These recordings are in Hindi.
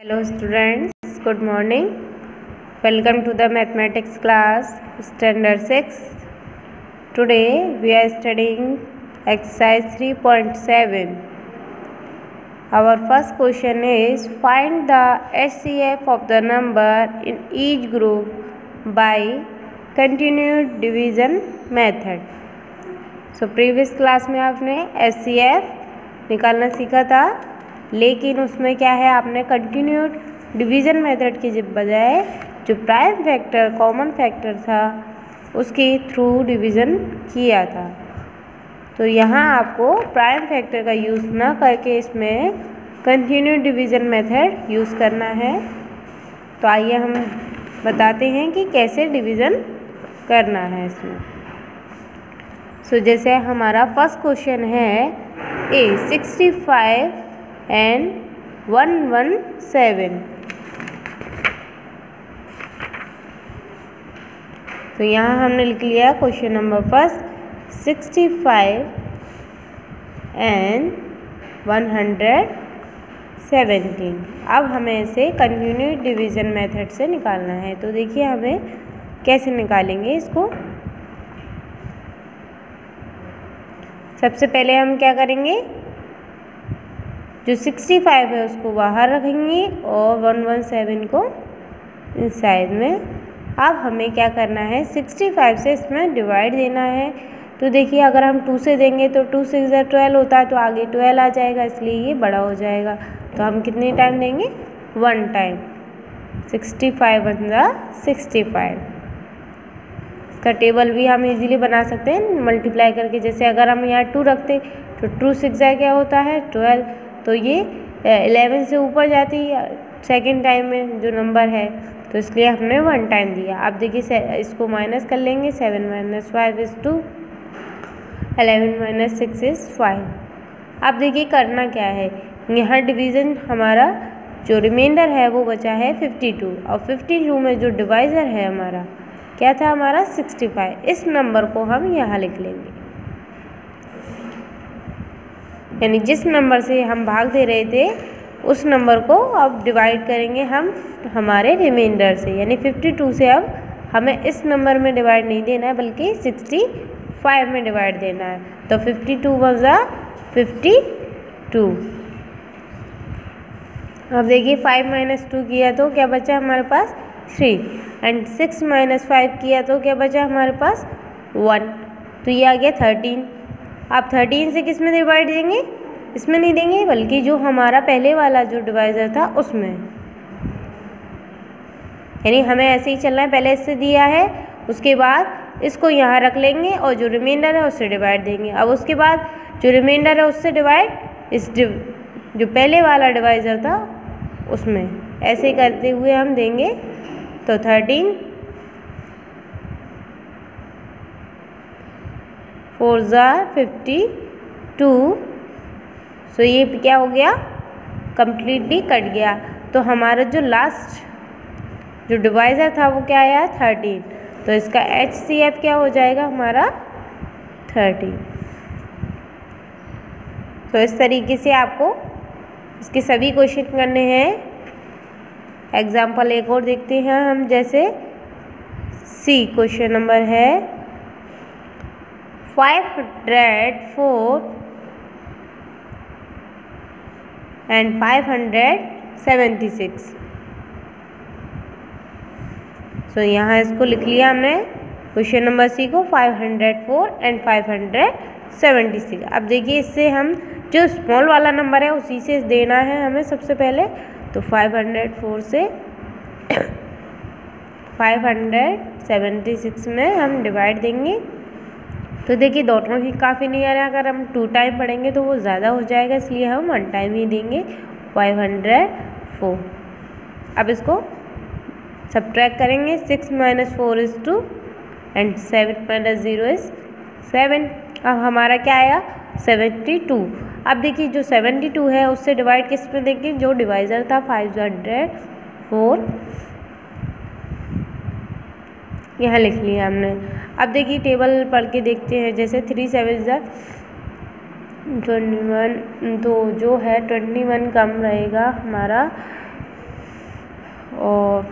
Hello students, good morning. Welcome to the mathematics class standard 6. Today we are studying exercise 3.7. Our first question is find the HCF of the number in each group by continued division method. So previous class में आपने HCF निकालना सीखा था, लेकिन उसमें क्या है, आपने कंटिन्यूड डिवीज़न मेथड के बजाय जो प्राइम फैक्टर कॉमन फैक्टर था उसके थ्रू डिवीज़न किया था। तो यहाँ आपको प्राइम फैक्टर का यूज़ ना करके इसमें कंटिन्यूड डिवीज़न मेथड यूज़ करना है। तो आइए हम बताते हैं कि कैसे डिवीज़न करना है इसमें। जैसे हमारा फर्स्ट क्वेश्चन है 65 and 117। तो यहाँ हमने लिख लिया क्वेश्चन नंबर फर्स्ट 65 and 117। अब हमें इसे कंटिन्यूड डिवीज़न मेथड से निकालना है। तो देखिए हमें कैसे निकालेंगे इसको। सबसे पहले हम क्या करेंगे, जो 65 है उसको बाहर रखेंगे और 117 को इनसाइड में। अब हमें क्या करना है, 65 से इसमें डिवाइड देना है। तो देखिए अगर हम 2 से देंगे तो 2 6 12 होता है, तो आगे 12 आ जाएगा, इसलिए ये बड़ा हो जाएगा। तो हम कितने टाइम देंगे, 1 टाइम। 65 × 65। इसका टेबल भी हम इजीली बना सकते हैं मल्टीप्लाई करके। जैसे अगर हम यहाँ 2 रखते तो 2 6 क्या होता है 12, तो ये 11 से ऊपर जाती है सेकेंड टाइम में जो नंबर है, तो इसलिए हमने 1 टाइम दिया। अब देखिए इसको माइनस कर लेंगे, 7 - 5 = 2, 11 - 6 = 5। अब देखिए करना क्या है, यहाँ डिवीज़न हमारा जो रिमाइंडर है वो बचा है 52, और 52 में जो डिवाइज़र है हमारा क्या था, हमारा 65। इस नंबर को हम यहाँ लिख लेंगे, यानी जिस नंबर से हम भाग दे रहे थे उस नंबर को अब डिवाइड करेंगे हम हमारे रिमाइंडर से। यानी 52 से अब हमें इस नंबर में डिवाइड नहीं देना है, बल्कि 65 में डिवाइड देना है। तो 52 × 52। अब देखिए 5 - 2 किया तो क्या बचा हमारे पास 3, एंड 6 - 5 किया तो क्या बचा हमारे पास 1। तो ये आ गया 13। आप 13 से किस में डिवाइड देंगे, इसमें नहीं देंगे, बल्कि जो हमारा पहले वाला जो डिवाइज़र था उसमें। यानी हमें ऐसे ही चलना है, पहले इससे दिया है, उसके बाद इसको यहाँ रख लेंगे और जो रिमाइंडर है उससे डिवाइड देंगे। अब उसके बाद जो रिमाइंडर है उससे डिवाइड जो पहले वाला डिवाइज़र था उसमें। ऐसे ही करते हुए हम देंगे। तो 13 4 × 52। सो ये क्या हो गया, कम्प्लीटली कट गया। तो हमारा जो लास्ट जो डिवाइज़र था वो क्या आया, 13। तो इसका HCF क्या हो जाएगा हमारा 13। तो इस तरीके से आपको इसके सभी क्वेश्चन करने हैं। एग्जाम्पल एक और देखते हैं हम। जैसे सी क्वेश्चन नंबर है 504 and 576। सो यहाँ इसको लिख लिया हमने क्वेश्चन नंबर सी को, 504 and 576। अब देखिए इससे हम जो स्मॉल वाला नंबर है उसी से देना है हमें सबसे पहले। तो 504 से 576 में हम डिवाइड देंगे। तो देखिए दोनों ही काफ़ी नहीं आ रहा है, अगर हम 2 टाइम पढ़ेंगे तो वो ज़्यादा हो जाएगा, इसलिए हम 1 टाइम ही देंगे, 504। अब इसको सब्ट्रैक्ट करेंगे, 6 - 4 = 2 एंड 7 - 0 = 7। अब हमारा क्या आया 72। अब देखिए जो 72 है उससे डिवाइड किस में देंगे, जो डिवाइज़र था 504, यहाँ लिख लिया हमने। अब देखिए टेबल पढ़ के देखते हैं। जैसे 3 7 21, तो जो है 21 कम रहेगा हमारा और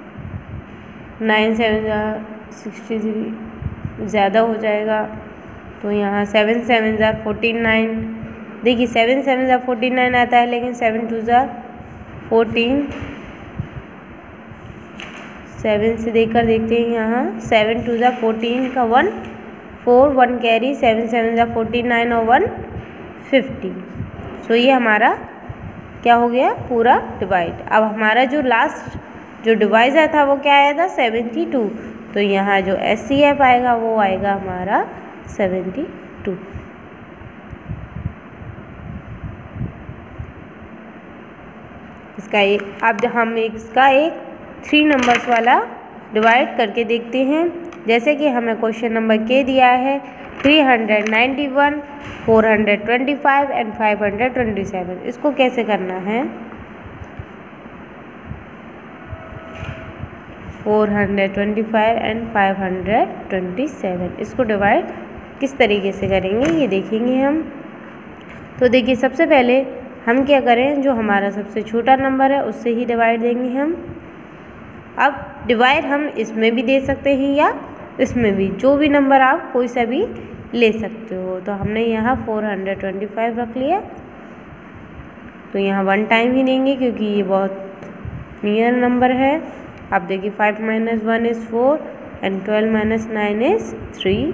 9 7 जा 63 ज़्यादा हो जाएगा, तो यहाँ 7 7 जा 49। देखिए 7 7 जा 49 आता है, लेकिन 7 2 जा 14। 7 से देखकर देखते हैं, यहाँ 7 2 जा 14 का 1 4 1 कैरी, 7 7 जा 49 और 1 50। सो ये हमारा क्या हो गया, पूरा डिवाइड। अब हमारा जो लास्ट जो डिवाइज़र था वो क्या आया था, 72। तो यहाँ जो SCF आएगा वो आएगा हमारा 72। इसका एक, अब हम इसका एक 3 नंबर्स वाला डिवाइड करके देखते हैं। जैसे कि हमें क्वेश्चन नंबर के दिया है 391, 425 एंड 527। इसको कैसे करना है, 425 एंड 527, इसको डिवाइड किस तरीके से करेंगे ये देखेंगे हम। तो देखिए सबसे पहले हम क्या करें, जो हमारा सबसे छोटा नंबर है उससे ही डिवाइड देंगे हम। अब डिवाइड हम इसमें भी दे सकते हैं या इसमें भी, जो भी नंबर आप कोई सा भी ले सकते हो। तो हमने यहाँ 425 रख लिया, तो यहाँ 1 टाइम ही देंगे क्योंकि ये बहुत नियर नंबर है। अब देखिए 5 - 1 इज़ 4 एंड 12 - 9 इज़ 3।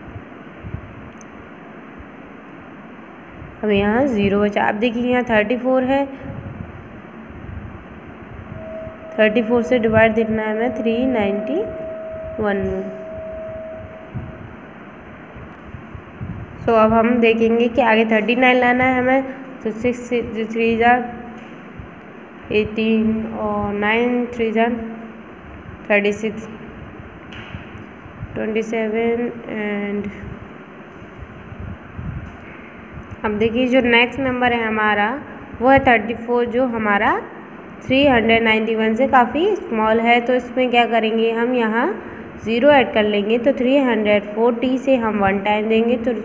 अब यहाँ 0 बचा। अब देखिए यहाँ 34 है, 34 से डिवाइड देखना है हमें 391 में। सो अब हम देखेंगे कि आगे 39 लाना है हमें। तो 6 3 जा 18 और 9 3 जा 36, 27 एंड अब देखिए जो नेक्स्ट नंबर है हमारा वो है 34, जो हमारा 391 से काफ़ी स्मॉल है। तो इसमें क्या करेंगे, हम यहाँ 0 ऐड कर लेंगे। तो 340 से हम 1 टाइम देंगे तो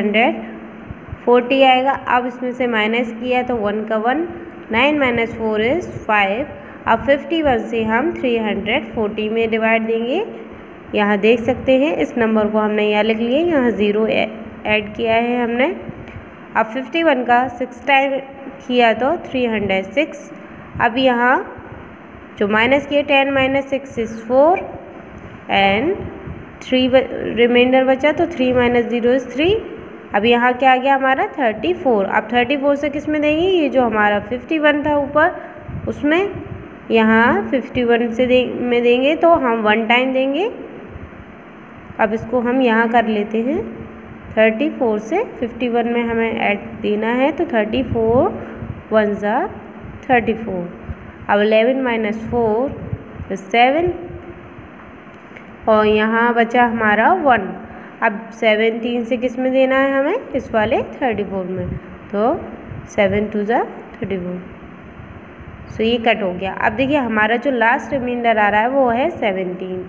340 आएगा। अब इसमें से माइनस किया तो 1 का 1, 9 - 4 इज़ 5। अब 51 से हम 340 में डिवाइड देंगे। यहाँ देख सकते हैं इस नंबर को हमने यहाँ लिख लिए, यहाँ 0 ऐड किया है हमने। अब 51 का 6 टाइम किया तो 306। अब यहाँ जो माइनस किया 10 - 6 इज़ 4 एंड 3 रिमाइंडर बचा, तो 3 - 0 इज़ 3। अब यहाँ क्या आ गया हमारा 34। अब 34 से किस में देंगे, ये जो हमारा 51 था ऊपर उसमें, यहाँ 51 से में देंगे तो हम 1 टाइम देंगे। अब इसको हम यहाँ कर लेते हैं, 34 से 51 में हमें ऐड देना है। तो 34 1 जा 34। अब 11 - 4 इज़ 7 और यहाँ बचा हमारा 1। अब 17 से किस में देना है हमें, इस वाले 34 में। तो 7 2 जा 34। सो ये कट हो गया। अब देखिए हमारा जो लास्ट रिमाइंडर आ रहा है वो है 17।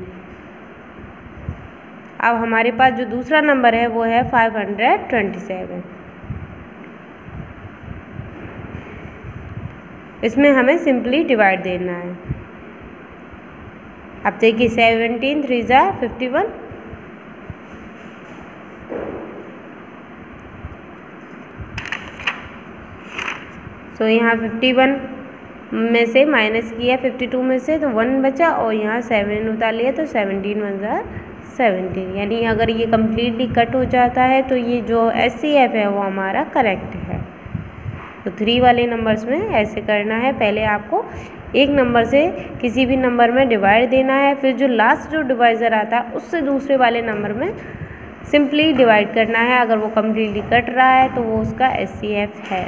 अब हमारे पास जो दूसरा नंबर है वो है 527। इसमें हमें सिंपली डिवाइड देना है। अब देखिए 17 3 जा 51। सो यहाँ 51 में से माइनस किया 52 में से, तो 1 बचा और यहाँ 7 उतार लिया तो 17 1 जा 17। यानी अगर ये कम्प्लीटली कट हो जाता है तो ये जो SCF है वो हमारा करेक्ट है। तो 3 वाले नंबर्स में ऐसे करना है, पहले आपको एक नंबर से किसी भी नंबर में डिवाइड देना है, फिर जो लास्ट जो डिवाइज़र आता है उससे दूसरे वाले नंबर में सिंपली डिवाइड करना है। अगर वो कम्प्लीटली कट रहा है तो वो उसका SCF है।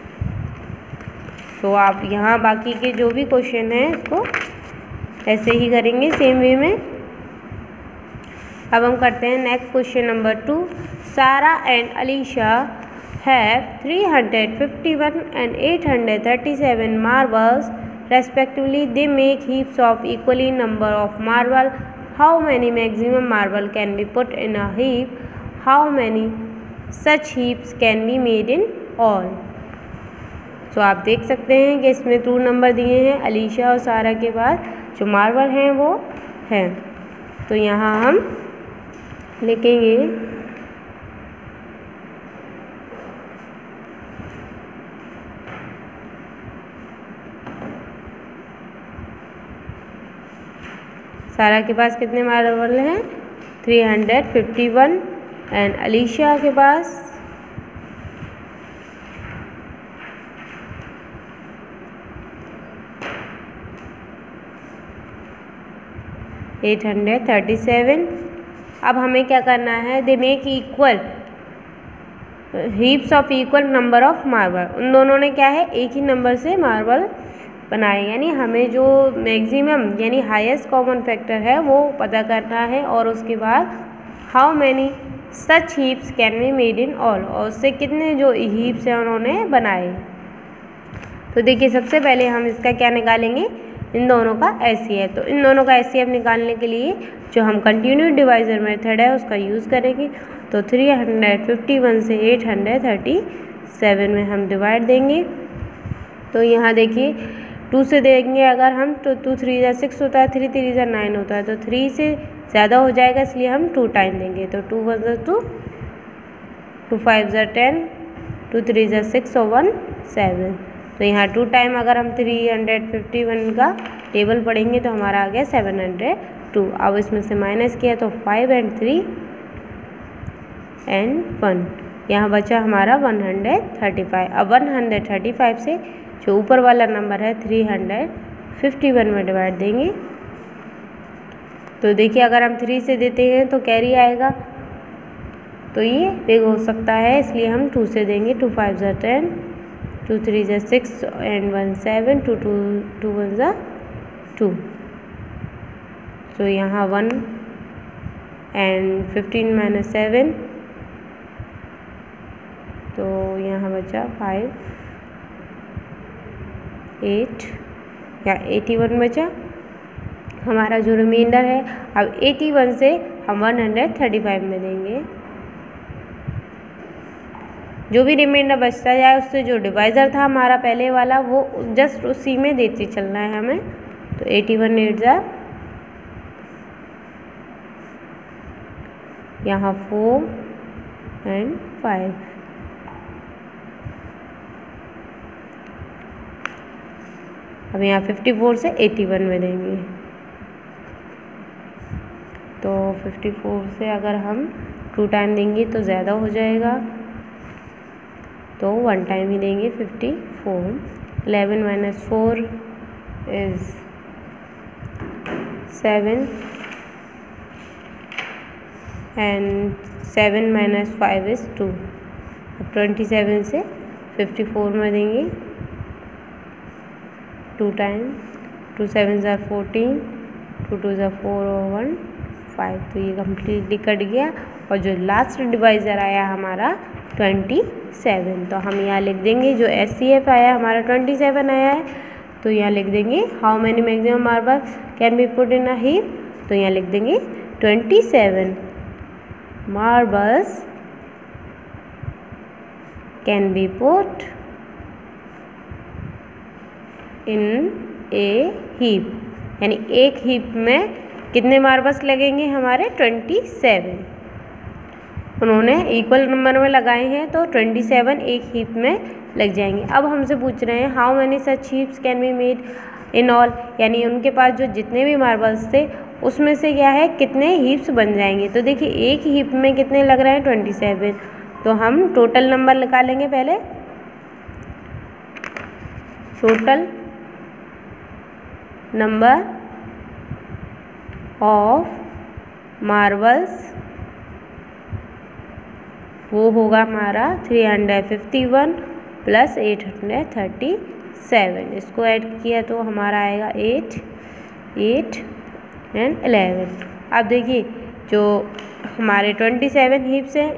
तो आप यहाँ बाकी के जो भी क्वेश्चन हैं इसको ऐसे ही करेंगे सेम वे में। अब हम करते हैं next question number 2। Sara and Alisha have 351 and 837 marbles respectively. They make heaps of equally number of marble. How many maximum marble can be put in a heap? How many such heaps can be made in all? So आप देख सकते हैं कि इसमें 2 नंबर दिए हैं, अलीशा और सारा के बाद जो मार्बल हैं वो हैं। तो यहाँ हम लिखेंगे सारा के पास कितने मार्बल हैं 351 एंड अलीशा के पास 837। अब हमें क्या करना है, they make equal heaps of equal number of marble. उन दोनों ने क्या है एक ही नंबर से मार्बल बनाए, यानी हमें जो मैक्सिमम यानी हाईएस्ट कॉमन फैक्टर है वो पता करना है और उसके बाद how many such heaps can be made in all, और उससे कितने जो हीप्स हैं उन्होंने बनाए। तो देखिए सबसे पहले हम इसका क्या निकालेंगे, इन दोनों का एचसीएफ। तो इन दोनों का एचसीएफ निकालने के लिए जो हम कंटिन्यूस डिवाइजर मेथड है उसका यूज़ करेंगे। तो 351 से 837 में हम डिवाइड देंगे। तो यहाँ देखिए 2 से देंगे अगर हम तो 2 3 जा 6 होता है, 3 3 जा 9 होता है, तो 3 से ज़्यादा हो जाएगा इसलिए हम 2 टाइम देंगे। तो 2 1 जा 2, 2 5 जा 10, 2 3 जा 6 और 1 7। तो यहाँ 2 टाइम अगर हम 351 का टेबल पढ़ेंगे तो हमारा आ गया 702। अब इसमें से माइनस किया तो 5 एंड 3 एंड 1, यहाँ बचा हमारा 135। अब 135 से जो ऊपर वाला नंबर है 351 में डिवाइड देंगे। तो देखिए अगर हम 3 से देते हैं तो कैरी आएगा, तो ये बिग हो सकता है इसलिए हम 2 से देंगे। 2 5 जा 10, 2 3 जा 6 एंड 1 7, 2 1 जा 2। तो यहाँ 1 एंड 15 माइनस 7, तो यहाँ बचा 5 8 या 81 बचा हमारा जो रिमाइंडर है। अब 81 से हम 135 में देंगे, जो भी रिमाइंडर बचता जाए उससे जो डिवाइज़र था हमारा पहले वाला वो जस्ट उसी में देते चलना है हमें। तो 81 8 जा यहाँ 4 एंड 5। अब यहाँ 54 से 81 में देंगे। तो 54 से अगर हम 2 टाइम देंगे तो ज़्यादा हो जाएगा, तो 1 टाइम ही देंगे 54। 11 minus 4 is 7 and 7 minus 5 is 2। अब 27 से 54 में देंगे 2 टाइम। 2 7 ज़ा 14, 2 2 ज़ा 4 और 1 5। तो ये कम्प्लीटली कट गया और जो लास्ट डिवाइज़र आया हमारा 27। तो हम यहाँ लिख देंगे जो एचसीएफ आया हमारा 27 आया है, तो यहाँ लिख देंगे how many maximum marble can be put in a heap. तो यहाँ लिख देंगे 27 marbles can be put in a heap, यानी एक हीप में कितने मार्बल्स लगेंगे हमारे 27। उन्होंने इक्वल नंबर में लगाए हैं तो 27 एक हीप में लग जाएंगे। अब हमसे पूछ रहे हैं how many such heaps can be made in all, यानी उनके पास जो जितने भी मार्बल्स थे उसमें से क्या है कितने हीप्स बन जाएंगे। तो देखिए एक हीप में कितने लग रहे हैं 27। तो हम टोटल नंबर निकालेंगे पहले, टोटल नंबर ऑफ मार्बल्स वो होगा हमारा 351 प्लस 837। इसको ऐड किया तो हमारा आएगा 8 8 एंड 11। अब देखिए जो हमारे 27 हीप्स हैं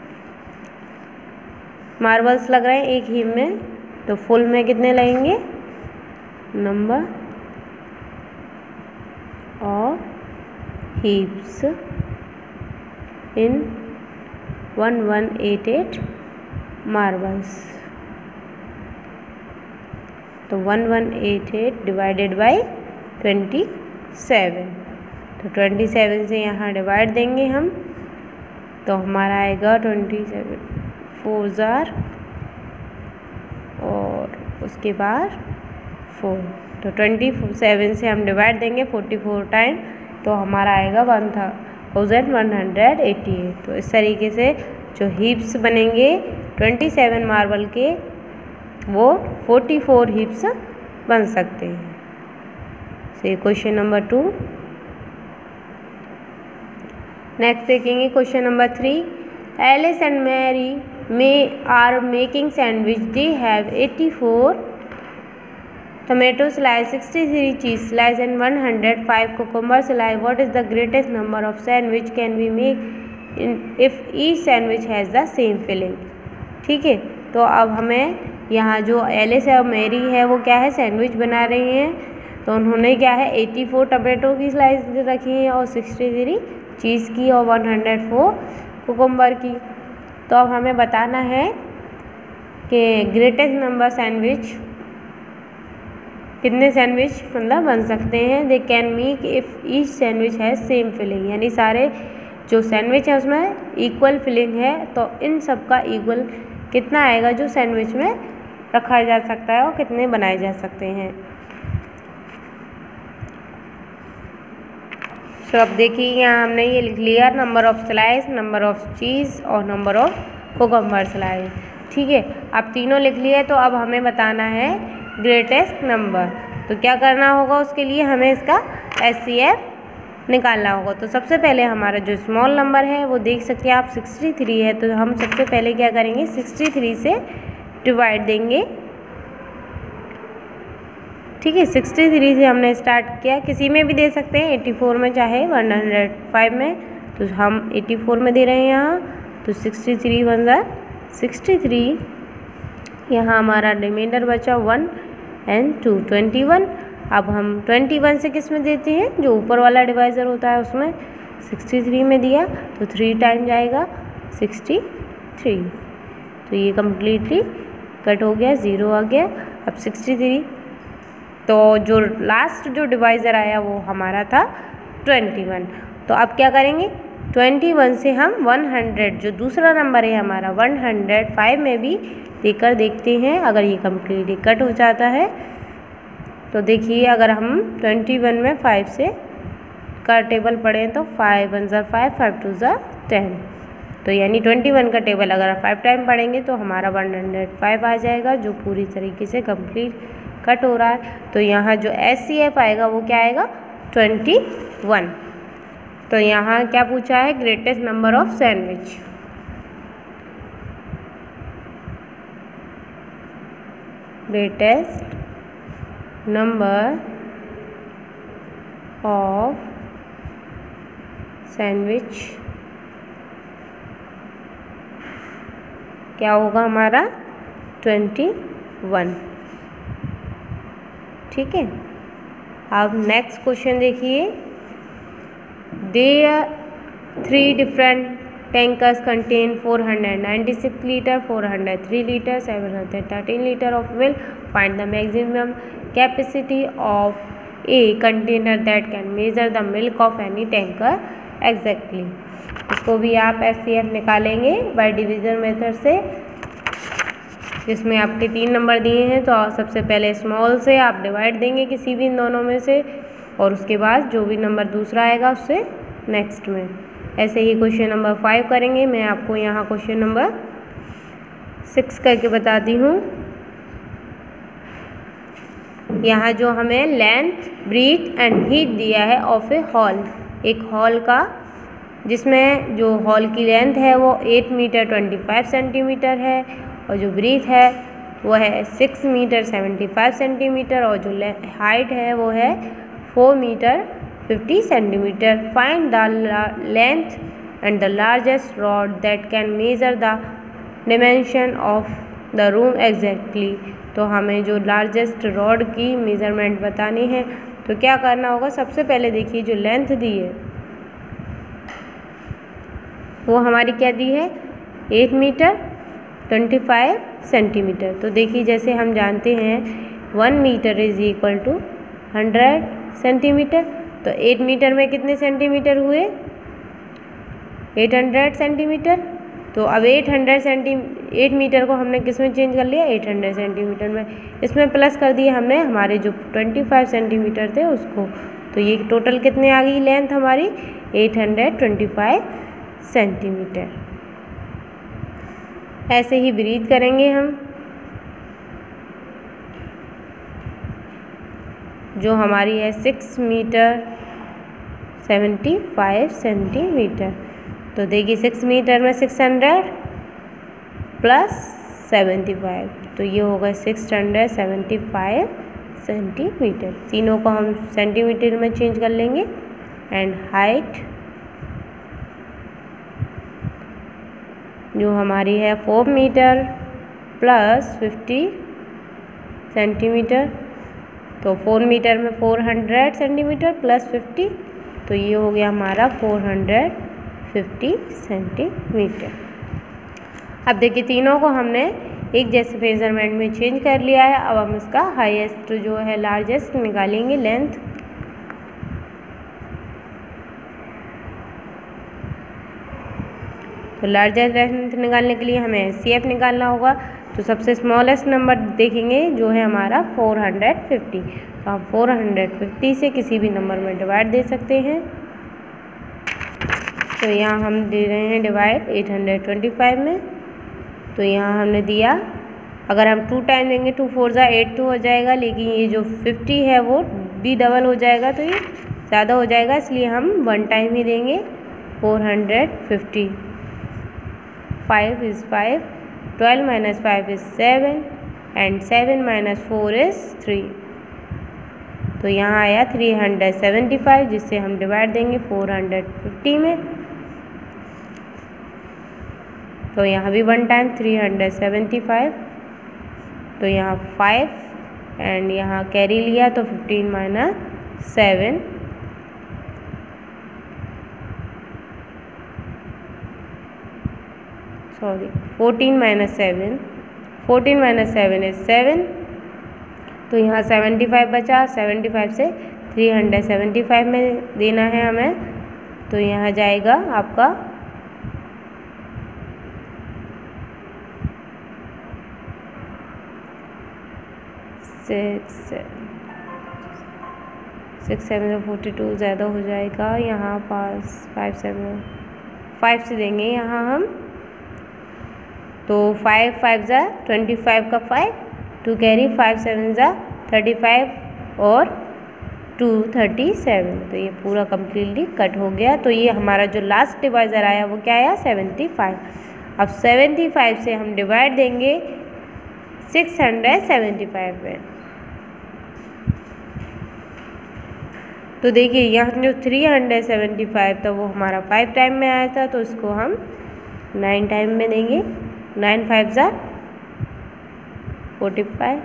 मार्बल्स लग रहे हैं एक हीप में, तो फुल में कितने लगेंगे number of heaps in 1188 marbles. तो 1188 डिवाइडेड बाई 27, तो 27 से यहाँ डिवाइड देंगे हम, तो हमारा आएगा 27 4 जार और उसके बाद 4, तो 27 से हम डिवाइड देंगे 44 टाइम, तो हमारा आएगा 1188। तो इस तरीके से जो हीप्स बनेंगे 27 मार्बल के वो 44 हीप्स बन सकते हैं। से क्वेश्चन नंबर 2। नेक्स्ट देखेंगे question number 3। Alice and Mary are making sandwich. They have 84 tomato slice, 63 cheese slice and 105 cucumber slice. What is the greatest number of sandwich can we make if each sandwich has the same filling? ठीक है, तो अब हमें यहाँ जो एलिस और मैरी है वो क्या है, सैंडविच बना रही हैं। तो उन्होंने क्या है 84 टमाटो की स्लाइस रखी है और 63 चीज़ की और 104 कुकुम्बर की। तो अब हमें बताना है कि ग्रेटेस्ट नंबर सैंडविच कितने सैंडविच मतलब बन सकते हैं। They can make if each sandwich है सेम फिलिंग, यानी सारे जो सैंडविच है उसमें इक्वल फिलिंग है, तो इन सब का इक्वल कितना आएगा जो सैंडविच में रखा जा सकता है और कितने बनाए जा सकते हैं। तो अब देखिए यहाँ हमने ये लिख लिया number of slice, number of cheese और नंबर ऑफ कुकुम्बर स्लाइस। ठीक है, अब तीनों लिख लिए, तो अब हमें बताना है ग्रेटेस्ट नंबर। तो क्या करना होगा, उसके लिए हमें इसका HCF निकालना होगा। तो सबसे पहले हमारा जो स्मॉल नंबर है वो देख सकते हैं आप 63 है, तो हम सबसे पहले क्या करेंगे 63 से डिवाइड देंगे। ठीक है, 63 से हमने स्टार्ट किया, किसी में भी दे सकते हैं, 84 में चाहे 105 में, तो हम 84 में दे रहे हैं यहाँ। तो 63 1 ज़ा 63, यहाँ हमारा रिमाइंडर बचा 1 and 2 21। अब हम 21 से किस में देते हैं, जो ऊपर वाला डिवाइज़र होता है उसमें 63 में दिया, तो 3 टाइम जाएगा 63, तो ये कम्प्लीटली कट हो गया, 0 आ गया। अब 63, तो जो लास्ट जो डिवाइज़र आया वो हमारा था 21। तो अब क्या करेंगे 21 से हम 100 जो दूसरा नंबर है हमारा 105 में भी देकर देखते हैं, अगर ये कम्प्लीटली कट हो जाता है। तो देखिए अगर हम 21 में 5 से का टेबल पढ़ें तो 5 1 ज़ा 5 5 2 ज़ा 10, तो यानी 21 का टेबल अगर 5 टाइम पढ़ेंगे तो हमारा 105 आ जाएगा, जो पूरी तरीके से कंप्लीट कट हो रहा है। तो यहाँ जो HCF आएगा वो क्या आएगा 21। तो यहाँ क्या पूछा है, greatest number of sandwich. Greatest number of sandwich क्या होगा हमारा 21। ठीक है, अब नेक्स्ट क्वेश्चन देखिए। There 3 different tankers contain 496 liter, 403 liter, 713 liter of oil. Find the maximum capacity of a container that can measure the milk of any tanker exactly. इसको भी आप HCF निकालेंगे बाय डिवीज़न मेथड से, जिसमें आपके 3 नंबर दिए हैं। तो सबसे पहले स्मॉल से आप डिवाइड देंगे किसी भी इन दोनों में से, और उसके बाद जो भी नंबर दूसरा आएगा उससे नेक्स्ट में। ऐसे ही क्वेश्चन नंबर 5 करेंगे। मैं आपको यहाँ क्वेश्चन नंबर 6 करके बताती हूँ। यहाँ जो हमें लेंथ ब्रीथ एंड हीट दिया है ऑफ ए हॉल, एक हॉल का, जिसमें जो हॉल की लेंथ है वो 8 मीटर 25 सेंटीमीटर है, और जो ब्रीथ है वो है 6 मीटर 75 सेंटीमीटर, और जो हाइट है वो है 4 metre 50 centimetre. Find the length and the largest rod that can measure the dimension of the room exactly. तो हमें जो लार्जेस्ट रॉड की मेज़रमेंट बतानी है, तो क्या करना होगा, सबसे पहले देखिए जो लेंथ दी है वो हमारी क्या दी है 8 मीटर 25 सेंटीमीटर। तो देखिए जैसे हम जानते हैं 1 metre is equal to 100 centimetre. तो 8 मीटर में कितने सेंटीमीटर हुए? 800 सेंटीमीटर। तो अब 8 मीटर को हमने किस में चेंज कर लिया? 800 सेंटीमीटर में। इसमें प्लस कर दिया हमने हमारे जो 25 सेंटीमीटर थे उसको। तो ये टोटल कितने आ गई लेंथ हमारी? 825 सेंटीमीटर। ऐसे ही ब्रीथ करेंगे हम। जो हमारी है 6 मीटर 75 सेंटीमीटर। तो देखिए 6 मीटर में 600 प्लस 75, तो ये होगा 675 सेंटीमीटर। तीनों को हम सेंटीमीटर में चेंज कर लेंगे। एंड हाइट जो हमारी है 4 मीटर प्लस 50 सेंटीमीटर। तो 4 मीटर में 400 सेंटीमीटर प्लस 50, तो ये हो गया हमारा 450 सेंटीमीटर। अब देखिए तीनों को हमने एक जैसे मेजरमेंट में चेंज कर लिया है। अब हम इसका हाईएस्ट जो है लार्जेस्ट निकालेंगे लेंथ। तो लार्जेस्ट लेंथ निकालने के लिए हमें एचसीएफ निकालना होगा। तो सबसे स्मॉलेस्ट नंबर देखेंगे जो है हमारा 450। तो आप 450 से किसी भी नंबर में डिवाइड दे सकते हैं। तो यहाँ हम दे रहे हैं डिवाइड 825 में। तो यहाँ हमने दिया, अगर हम 2 टाइम देंगे 2 4 जा 8 तो हो जाएगा, लेकिन ये जो 50 है वो भी डबल हो जाएगा तो ये ज़्यादा हो जाएगा, इसलिए हम 1 टाइम ही देंगे। 450। 5 is 5, 12 minus 5 is 7 and 7 minus 4 is 3। तो यहाँ आया 375, जिससे हम डिवाइड देंगे 450 में। तो यहाँ भी 1 टाइम 375। तो यहाँ 5 एंड यहाँ कैरी लिया तो 15 minus 7, sorry 14 minus 7, 14 minus 7 is 7। तो यहाँ 75 बचा, 75 से 375 में देना है हमें। तो यहाँ जाएगा आपका 6 7 42 ज़्यादा हो जाएगा। यहाँ पास 5 7 5 से देंगे यहाँ हम। तो 5 5 जा 25 का 5, 2 कैरी 5 7 जा 35 और 2 37। तो ये पूरा कम्प्लीटली कट हो गया। तो ये हमारा जो लास्ट डिवाइज़र आया वो क्या आया? 75। अब 75 से हम डिवाइड देंगे 675 में। तो देखिए यहाँ जो 375 था वो हमारा 5 टाइम में आया था, तो इसको हम 9 टाइम में देंगे। 9 5 जा 45,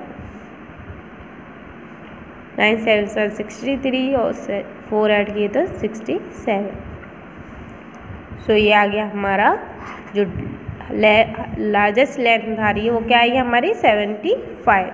9 7 जा 63 और 4 ऐड किए तो 67। सो ये आ गया हमारा जो लार्जेस्ट लेंथ आ रही है वो क्या आई हमारी? 75।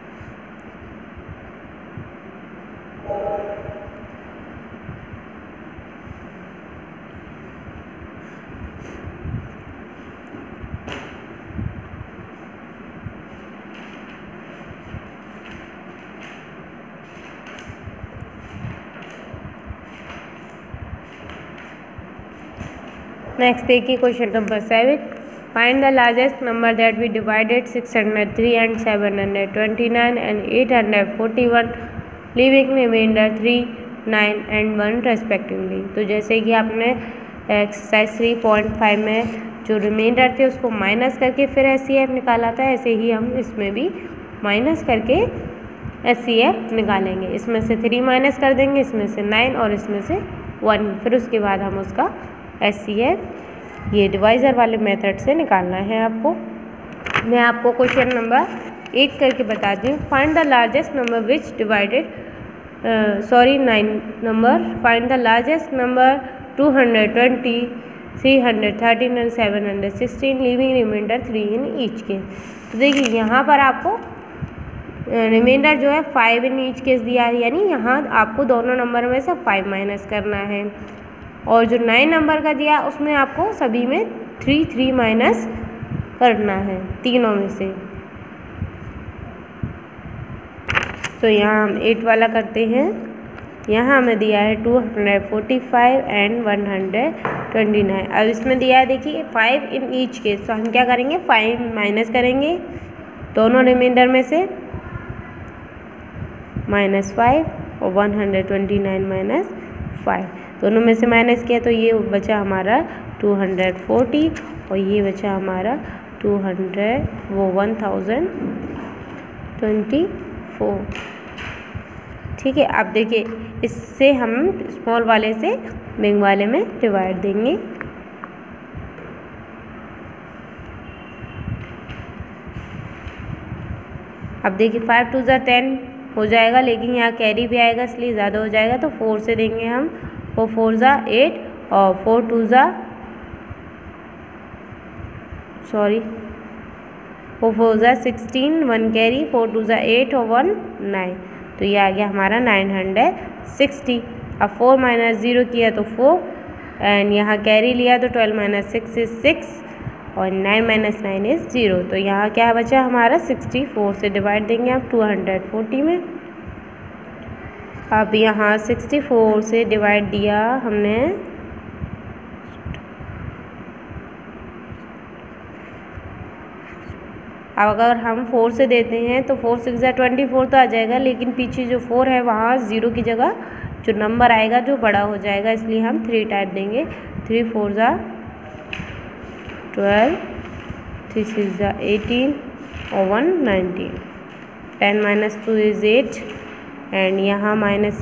नेक्स्ट देखिए question number 7। Find the largest number that we divided 603 and 729 and 841 leaving remainder 3 9 and 1 respectively. तो जैसे कि आपने एक्सरसाइज 3.5 में जो रिमाइंडर थे उसको माइनस करके फिर एचसीएफ निकाला था, ऐसे ही हम इसमें भी माइनस करके एचसीएफ निकालेंगे। इसमें से 3 माइनस कर देंगे, इसमें से 9 और इसमें से 1, फिर उसके बाद हम उसका एचसीएफ ये डिवाइज़र वाले मेथड से निकालना है आपको। मैं आपको क्वेश्चन नंबर 8 करके बताती हूँ। Find the largest number which divided 9 number. Find the largest number 220, 313 and 716 leaving remainder 3 in each case. तो देखिए यहाँ पर आपको रिमाइंडर जो है 5 इन ईच केस दिया है, यानी यहाँ आपको दोनों नंबर में से 5 माइनस करना है। और जो 9 नंबर का दिया उसमें आपको सभी में 3 माइनस करना है, तीनों में से। तो यहाँ हम 8 वाला करते हैं। यहाँ हमें दिया है 245 एंड 129। अब इसमें दिया है देखिए 5 इन ईच केस, तो हम क्या करेंगे 5 माइनस करेंगे दोनों रिमाइंडर में से, -5 और 129 -5 दोनों में से माइनस किया तो ये बचा हमारा 240 और ये बचा हमारा 1024। ठीक है। अब देखिए इससे हम स्मॉल वाले से बिग वाले में डिवाइड देंगे। अब देखिए 5 2 ज़ा 10 हो जाएगा, लेकिन यहाँ कैरी भी आएगा इसलिए ज़्यादा हो जाएगा, तो 4 से देंगे हम। 4 4 ज़ा 8 और 4 2 ज़ा 16, 1 कैरी, 4 2 ज़ा 8 और 1 9, तो ये आ गया हमारा 960। अब 4 माइनस 0 किया तो 4 एंड यहाँ कैरी लिया तो 12 माइनस 6 इज 6 और 9 माइनस 9 इज 0, तो यहाँ क्या बचा हमारा 64 से डिवाइड देंगे आप 240 में। अब यहाँ 64 से डिवाइड दिया हमने, अब अगर हम 4 से देते हैं तो 4 6 ज़ा 24 तो आ जाएगा, लेकिन पीछे जो 4 है वहाँ 0 की जगह जो नंबर आएगा जो बड़ा हो जाएगा, इसलिए हम 3 टाइप देंगे। 3 4 ज़ा 12, 3 6 ज़ा 18 और 1 19। 10 माइनस 2 इज़ 8 एंड यहाँ -3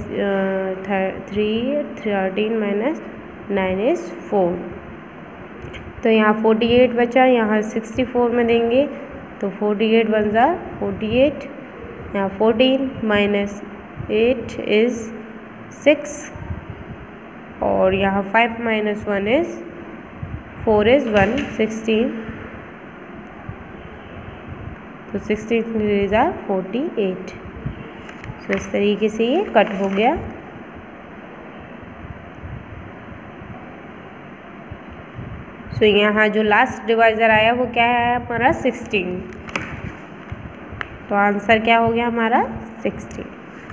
13 माइनस 9 इज़ 4, तो यहाँ 48 बचा, यहाँ 64 में देंगे तो 48 1 ज़ा 48, यहाँ 14 माइनस 8 इज़ 6 और यहाँ 5 माइनस 1 इज़ 4 इज़ 1, 16, तो 16 3 ज़ा 48। तो इस तरीके से ये कट हो गया। तो यहाँ जो लास्ट डिवाइज़र आया वो क्या है हमारा 16, तो आंसर क्या हो गया हमारा 16।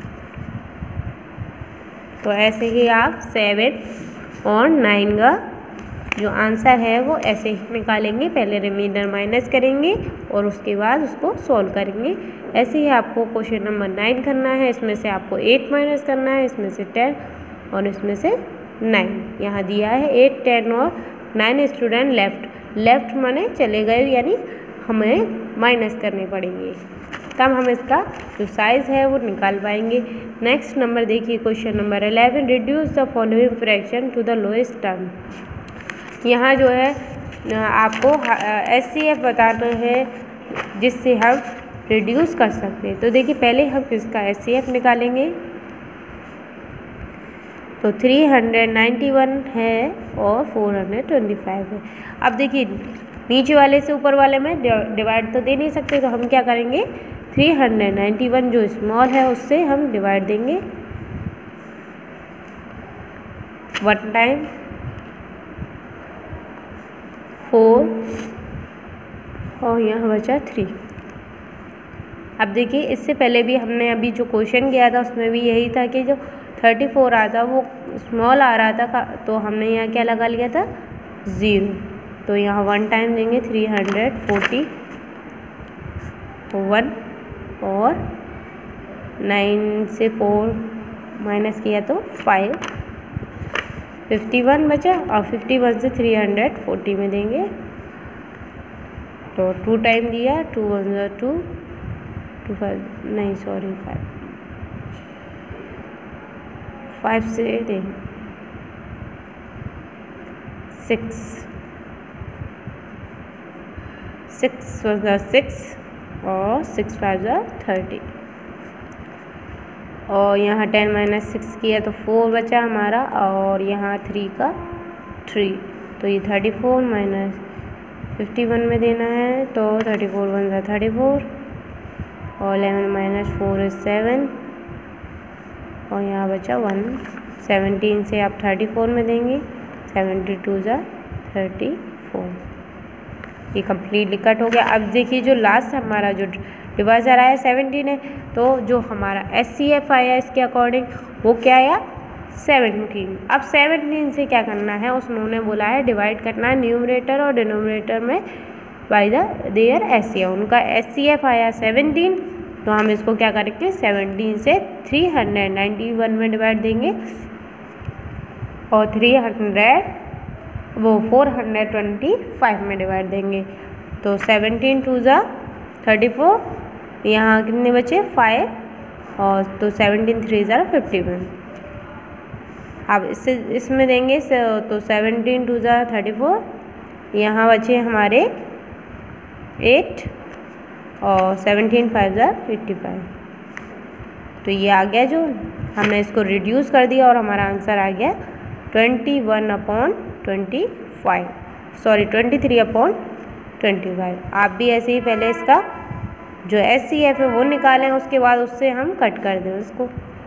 तो ऐसे ही आप 7 और 9 का जो आंसर है वो ऐसे ही निकालेंगे, पहले रिमाइंडर माइनस करेंगे और उसके बाद उसको सॉल्व करेंगे। ऐसे ही आपको क्वेश्चन नंबर 9 करना है, इसमें से आपको 8 माइनस करना है, इसमें से 10 और इसमें से 9। यहाँ दिया है 8 10 और 9 स्टूडेंट लेफ्ट माने चले गए, यानी हमें माइनस करने पड़ेंगे, तब हम इसका जो साइज़ है वो निकाल पाएंगे। नेक्स्ट नंबर देखिए question number 11, reduce the following fraction to the lowest term. यहाँ जो है आपको HCF बताना है जिससे हम रिड्यूस कर सकते हैं। तो देखिए पहले हम इसका HCF निकालेंगे, तो 391 है और 425 है। अब देखिए नीचे वाले से ऊपर वाले में डिवाइड तो दे नहीं सकते, तो हम क्या करेंगे 391 जो स्मॉल है उससे हम डिवाइड देंगे 1 टाइम 4 और यहाँ बचा 3। अब देखिए इससे पहले भी हमने अभी जो क्वेश्चन किया था उसमें भी यही था कि जो 34 आ था वो स्मॉल आ रहा था, तो हमने यहाँ क्या लगा लिया था 0, तो यहाँ 1 टाइम देंगे 341 और 9 से 4 माइनस किया तो 5, 51 बचा और 51 से 340 में देंगे, तो 2 टाइम दिया 2 1 ज़ा 2 2 5 नहीं सॉरी 5 से देंगे 6 1 ज़ा 6 और 6 5 ज़ा 30 और यहाँ 10 माइनस 6 किया तो 4 बचा हमारा और यहाँ 3 का 3, तो ये 34 माइनस 51 में देना है, तो 34 1 ज़ा 34 और 11 माइनस 4 इज 7 और यहाँ बचा 1। 17 से आप 34 में देंगे, 72 ज़ा 34। ये कम्प्लीटली कट हो गया। अब देखिए जो लास्ट हमारा जो डिवाइजर आया 17 है, तो जो हमारा SCF आया इसके अकॉर्डिंग वो क्या आया 17। अब 17 से क्या करना है, उन्होंने बोला है डिवाइड करना है न्यूमरेटर और डिनोमिनेटर में बाय देयर SCF। उनका SCF आया 17, तो हम इसको क्या करेंगे 17 से 391 में डिवाइड देंगे और 425 में डिवाइड देंगे। तो 17 2 ज़ा 34, यहाँ कितने बचे 5 और तो 17 3 ज़ा 51। अब इसमें देंगे तो 17 2 ज़ा 34, यहाँ बचे हमारे 8 और 17 5 ज़ा 85। तो ये आ गया, जो हमने इसको रिड्यूस कर दिया और हमारा आंसर आ गया 23/25। आप भी ऐसे ही पहले इसका जो SCF है वो निकालें, उसके बाद उससे हम कट कर दें उसको।